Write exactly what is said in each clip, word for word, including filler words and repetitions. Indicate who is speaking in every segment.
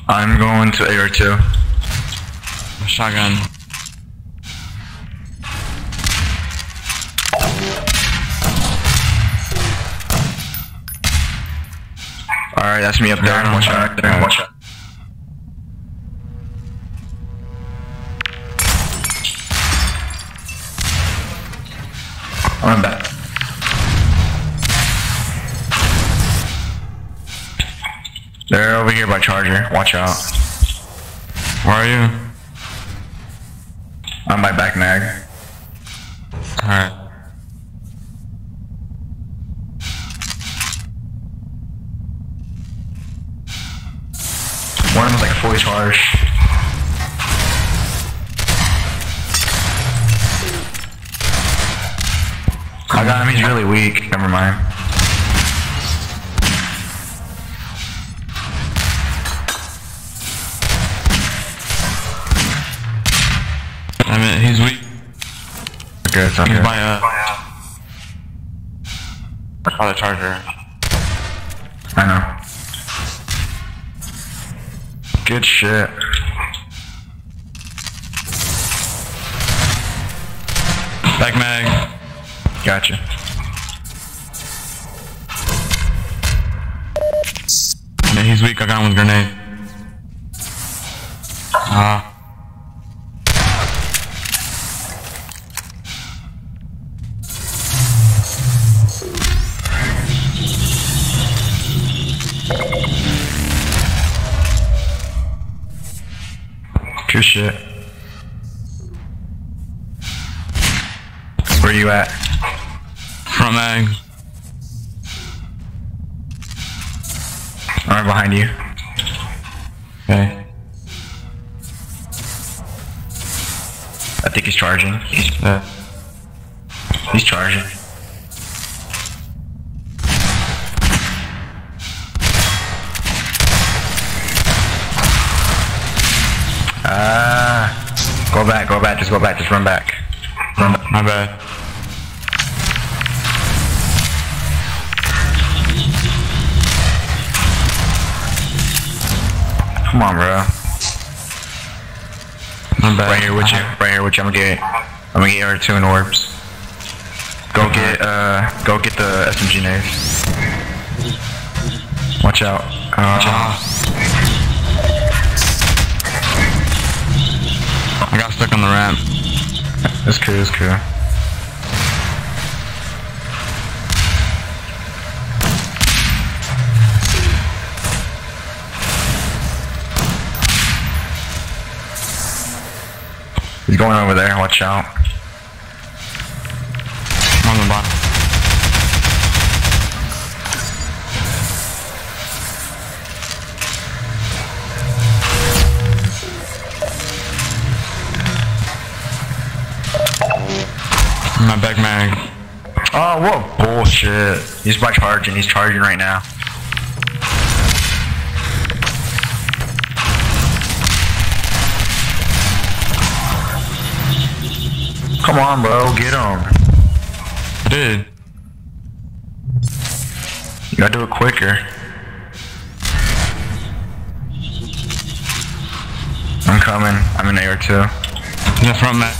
Speaker 1: I'm going to A R two.
Speaker 2: Shotgun.
Speaker 1: Alright, that's me up there. Watch out, right there. Watch out. I'm back. They're over here by Charger. Watch out.
Speaker 2: Where are you?
Speaker 1: I'm by back mag.
Speaker 2: Alright.
Speaker 1: One of them's like fully charged. I got him, he's really weak. Never mind.
Speaker 2: I mean, he's weak.
Speaker 1: Okay, it's okay.
Speaker 2: He's by, uh, by the Charger.
Speaker 1: I know. Good shit.
Speaker 2: Back mag.
Speaker 1: Gotcha.
Speaker 2: Yeah, he's weak. I got him with a grenade. Ah. Uh.
Speaker 1: Good shit. Where you at?
Speaker 2: Front mag.
Speaker 1: I'm right behind you.
Speaker 2: Okay.
Speaker 1: I think he's charging.
Speaker 2: Yeah.
Speaker 1: He's charging. Ah, go back, go back, just go back, just run back. Run back.
Speaker 2: My bad.
Speaker 1: Come on, bro.
Speaker 2: My bad.
Speaker 1: Right here with you, right here with you. I'm gonna get, I'm gonna get R two and orbs. Go get, uh, go get the S M G nades. Watch out. Uh, Watch out.
Speaker 2: I got stuck on the ramp.
Speaker 1: It's cool, it's cool. He's going over there, watch out.
Speaker 2: I'm on the bottom. My back mag.
Speaker 1: Oh, what bullshit. He's by charging, he's charging right now. Come on, bro, get him.
Speaker 2: I did.
Speaker 1: You gotta do it quicker. I'm coming, I'm in A R two.
Speaker 2: Yeah, front mag.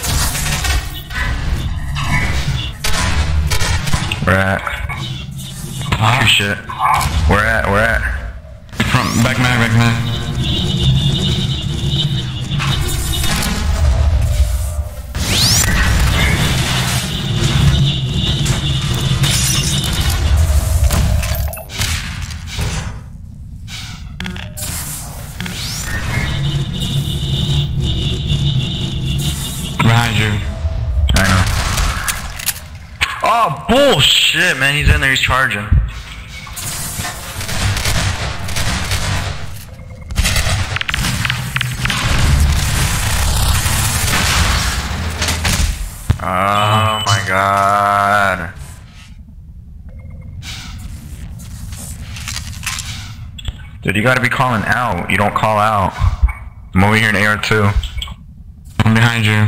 Speaker 1: Where at?
Speaker 2: Ah.
Speaker 1: Good shit. Where at? Where at?
Speaker 2: Front, back mag, back mag. Behind you.
Speaker 1: I know. Oh, bullshit, man. He's in there. He's charging. Oh, my God. Dude, you gotta be calling out. You don't call out. I'm over here in A R two.
Speaker 2: I'm behind you.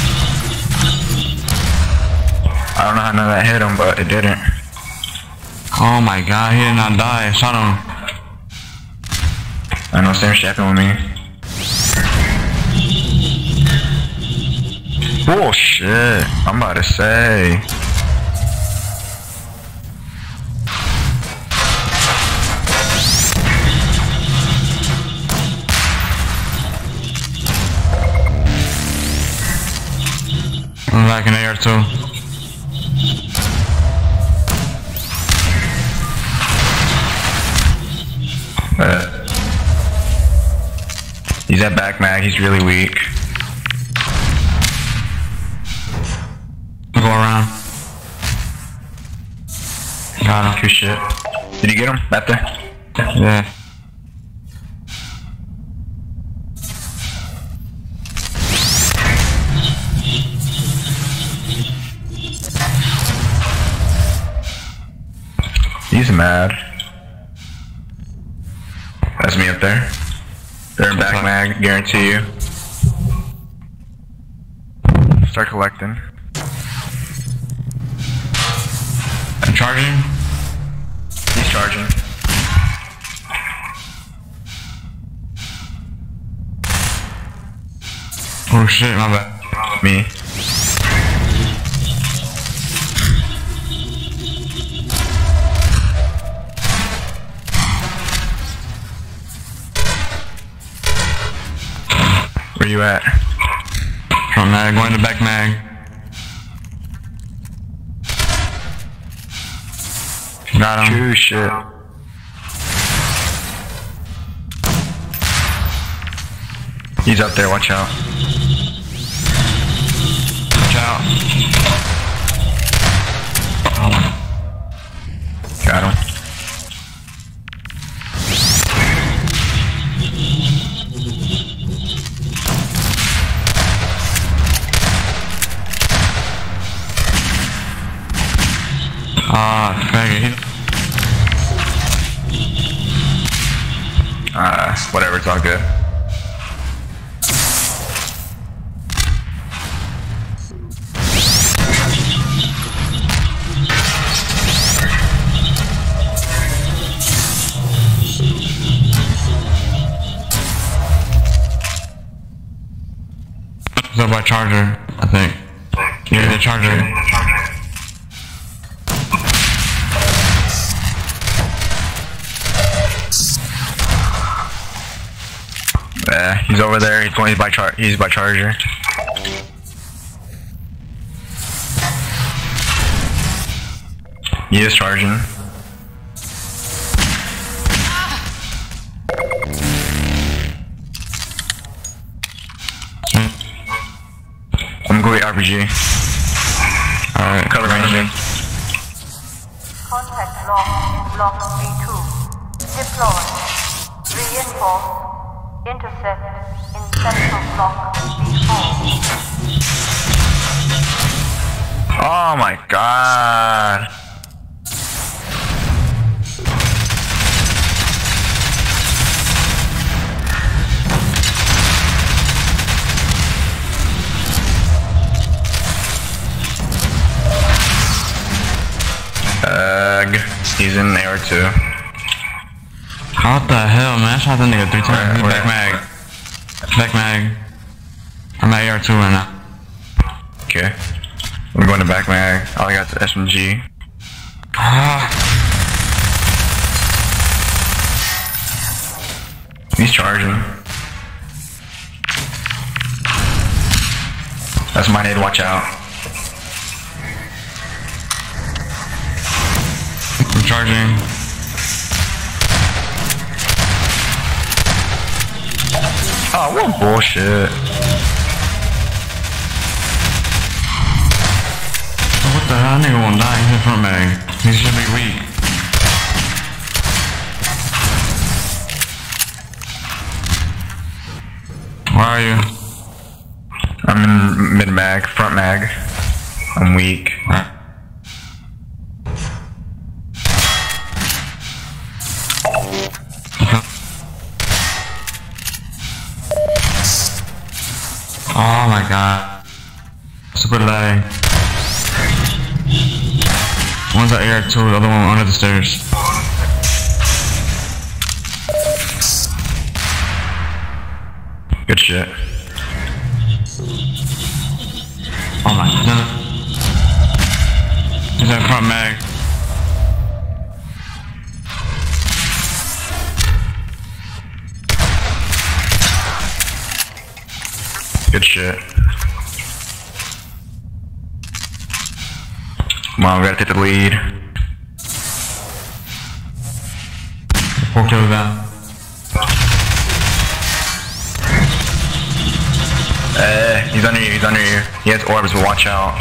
Speaker 1: I don't know how none of that hit him, but it didn't.
Speaker 2: Oh my god, he did not die. I shot him.
Speaker 1: I know, same shit happened with me. Bullshit. I'm about to say.
Speaker 2: I'm back in A R two.
Speaker 1: Uh, he's at back mag, he's really weak.
Speaker 2: Go around. Got him.
Speaker 1: Good shit. Did you get him? Back there?
Speaker 2: Yeah.
Speaker 1: He's mad. That's me up there. They're in back mag, guarantee you. Start collecting.
Speaker 2: I'm charging.
Speaker 1: He's charging.
Speaker 2: Oh shit, my bad.
Speaker 1: Me. Where you at?
Speaker 2: Front mag, going to back mag. Got him.
Speaker 1: True shit. He's up there, watch out.
Speaker 2: Watch out.
Speaker 1: Got him.
Speaker 2: Ah, faggot.
Speaker 1: Uh, whatever, it's all good.
Speaker 2: It's up by charger, I think. Yeah, the charger.
Speaker 1: Yeah, he's over there. He's going by char. He's by charger. He is charging. I'm going to R P G. Alright, cover ranging.
Speaker 3: Contact locked in block B two. Deploy. Reinforce. Intercept in central block B four.
Speaker 1: Oh my god. Ugh. He's in A R two.
Speaker 2: What the hell, man? I shot that nigga three times.
Speaker 1: Where-
Speaker 2: Back mag. Back mag. I'm at A R two right now.
Speaker 1: Okay. I'm going to back mag. All I got is S M G.
Speaker 2: Ah.
Speaker 1: He's charging. That's my nade, watch out.
Speaker 2: I'm charging.
Speaker 1: Oh, what bullshit.
Speaker 2: What the hell? That nigga won't die. He's in front mag. He should be weak. Where are you?
Speaker 1: I'm in mid mag, front mag. I'm weak.
Speaker 2: Alright. Oh my god. Super lag. One's at A R two, the other one under the stairs.
Speaker 1: Good shit.
Speaker 2: Oh my god. He's in front mag.
Speaker 1: Good shit. Come on, we gotta take the lead.
Speaker 2: Four kills down.
Speaker 1: Eh, he's under you, he's under you. He has orbs, but watch out.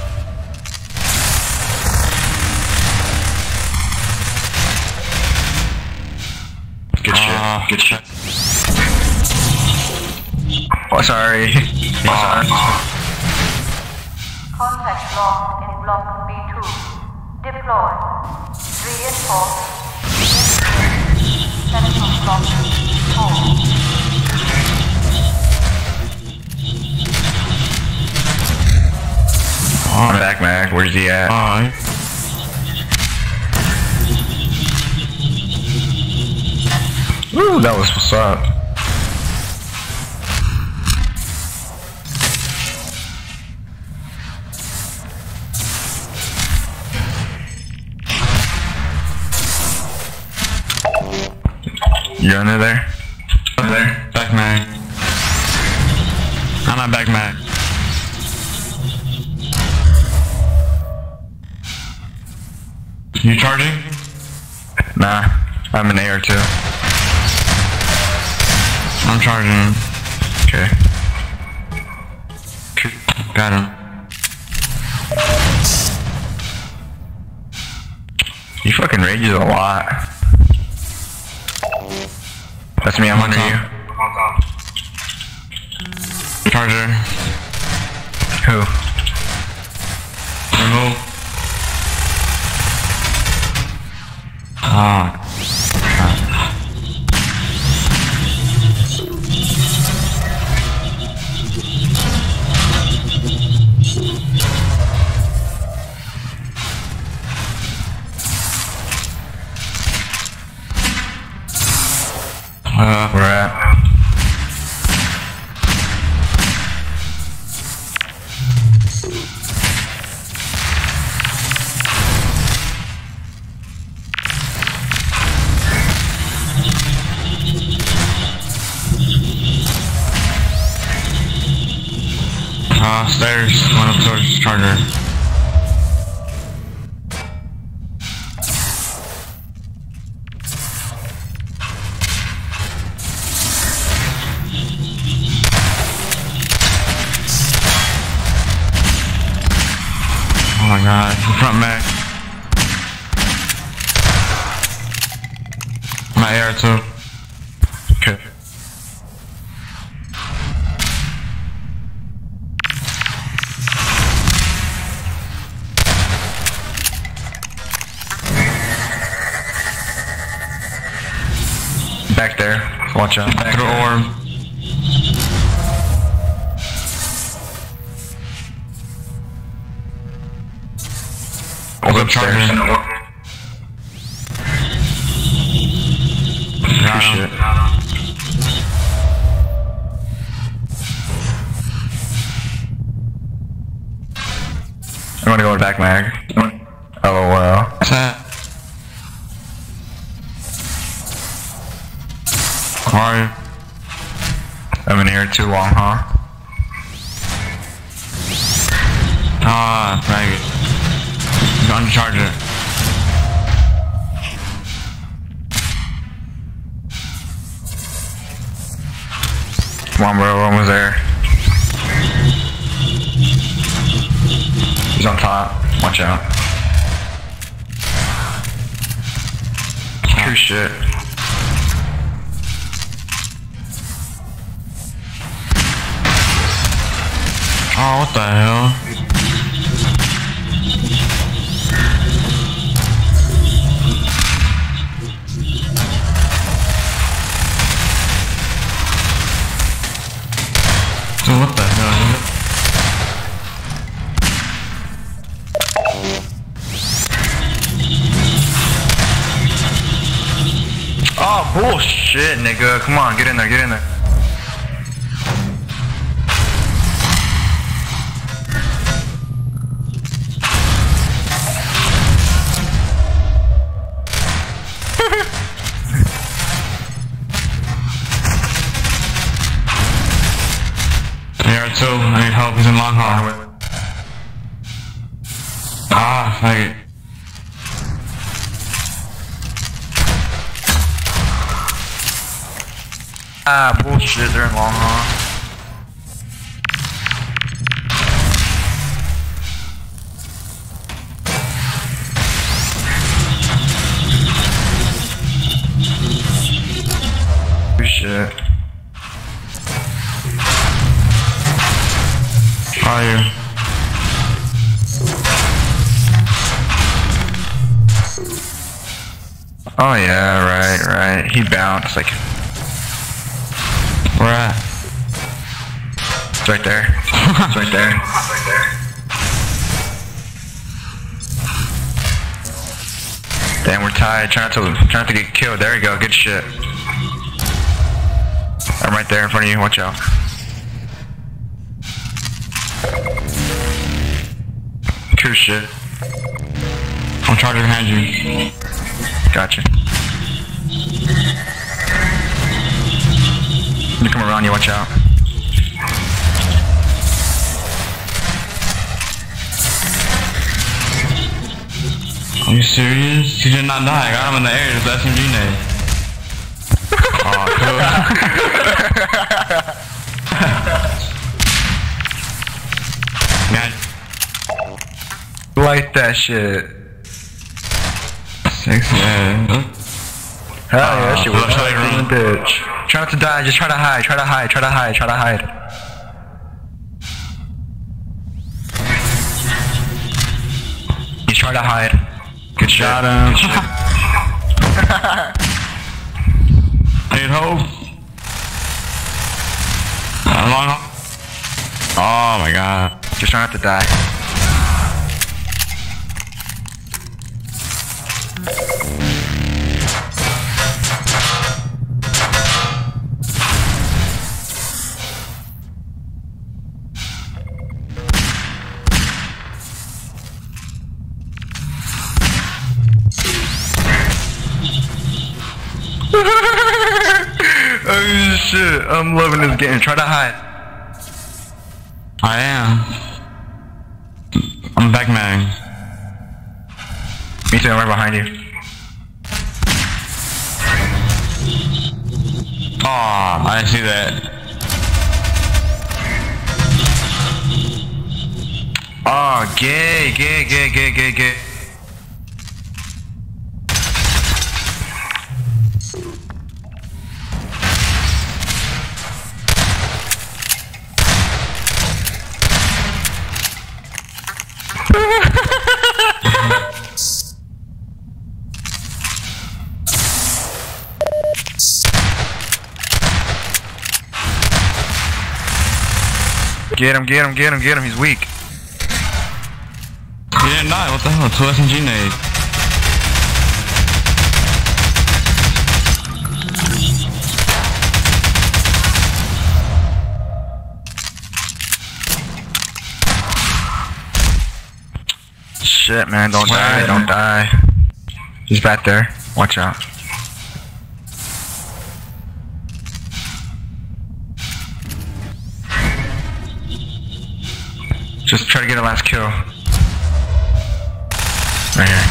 Speaker 1: Good
Speaker 2: Uh,
Speaker 1: shit, good shit. Oh, sorry. Oh, sorry.
Speaker 3: Contact lost in Block B two. Deploy. Reinforce. Central Block four.
Speaker 1: I'm back, Mag. Where's he at?
Speaker 2: Alright.
Speaker 1: Woo, that was what's up. You under there? Under there?
Speaker 2: Back mag. I'm at back mag. You charging?
Speaker 1: Nah, I'm in A R two.
Speaker 2: I'm charging.
Speaker 1: Okay.
Speaker 2: Got him.
Speaker 1: He fucking rages a lot. That's me, I'm under you.
Speaker 2: Charger.
Speaker 1: Who?
Speaker 2: Remove. Ah. Uh,
Speaker 1: We're at.
Speaker 2: uh, stairs. One up towards charger. Oh my god, front mag. My A R two.
Speaker 1: Okay. Back there. Watch out. Back
Speaker 2: Through
Speaker 1: there.
Speaker 2: orb.
Speaker 1: Hold
Speaker 2: Good
Speaker 1: upstairs.
Speaker 2: charger.
Speaker 1: Good
Speaker 2: Got him.
Speaker 1: shit. I'm gonna go with back mag. LOL.
Speaker 2: Set. Alright.
Speaker 1: I'm in here too long, huh?
Speaker 2: Ah, faggot. He's on the charger.
Speaker 1: Come on, bro. Almost there. He's on top. Watch out. True shit.
Speaker 2: Oh, what the hell? Dude, what the hell?
Speaker 1: Oh, bullshit, nigga. Come on, get in there, get in there.
Speaker 2: Yeah, so I need help. He's in long haul. Ah, fuck it.
Speaker 1: Ah, bullshit, they're in long haul. Shit.
Speaker 2: Fire.
Speaker 1: Oh yeah, right, right. He bounced like.
Speaker 2: Where at?
Speaker 1: It's right there. It's right there. It's right there. Damn, we're tied. Try not to, try not to get killed. There you go. Good shit. I'm right there in front of you. Watch out. Good shit.
Speaker 2: I'm charging behind you.
Speaker 1: Gotcha. I'm gonna come around you. Watch out.
Speaker 2: Are you serious? He did not die. I got him in the air. Just S M G nade. Oh, cool.
Speaker 1: Yeah. Like that shit.
Speaker 2: Six, yeah.
Speaker 1: Hell yeah, that
Speaker 2: Uh,
Speaker 1: shit was
Speaker 2: left side
Speaker 1: fucking
Speaker 2: run.
Speaker 1: bitch. Try not to die. Just try to hide. Try to hide. Try to hide. Try to hide. You try to hide. Good shit.
Speaker 2: Got him.
Speaker 1: Good shit.
Speaker 2: Need hope. Uh, long haul. Oh my god.
Speaker 1: Just try not to die. Oh shit, I'm loving this game. Try to hide.
Speaker 2: I am. I'm back man.
Speaker 1: Me too, I'm right behind you.
Speaker 2: Aw, I didn't see that.
Speaker 1: Oh, gay, gay, gay, gay, gay, gay. Get him, get him, get him, get him, he's weak.
Speaker 2: He didn't die, what the hell? Two S M G nades.
Speaker 1: Shit, man, don't die, don't die. He's back there. Watch out. Just try to get a last kill. Right here.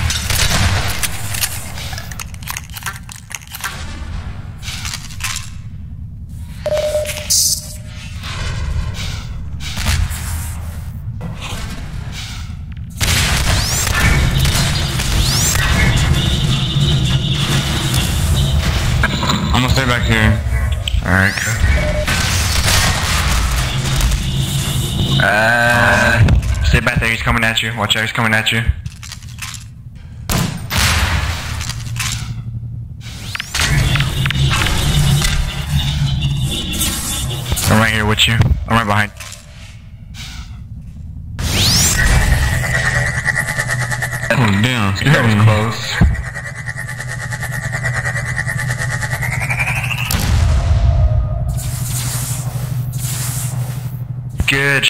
Speaker 2: I'm gonna stay back here.
Speaker 1: Alright, good. Uh, stay back there, he's coming at you. Watch out, he's coming at you. I'm right here with you. I'm right behind.
Speaker 2: Oh damn,
Speaker 1: That was close. good.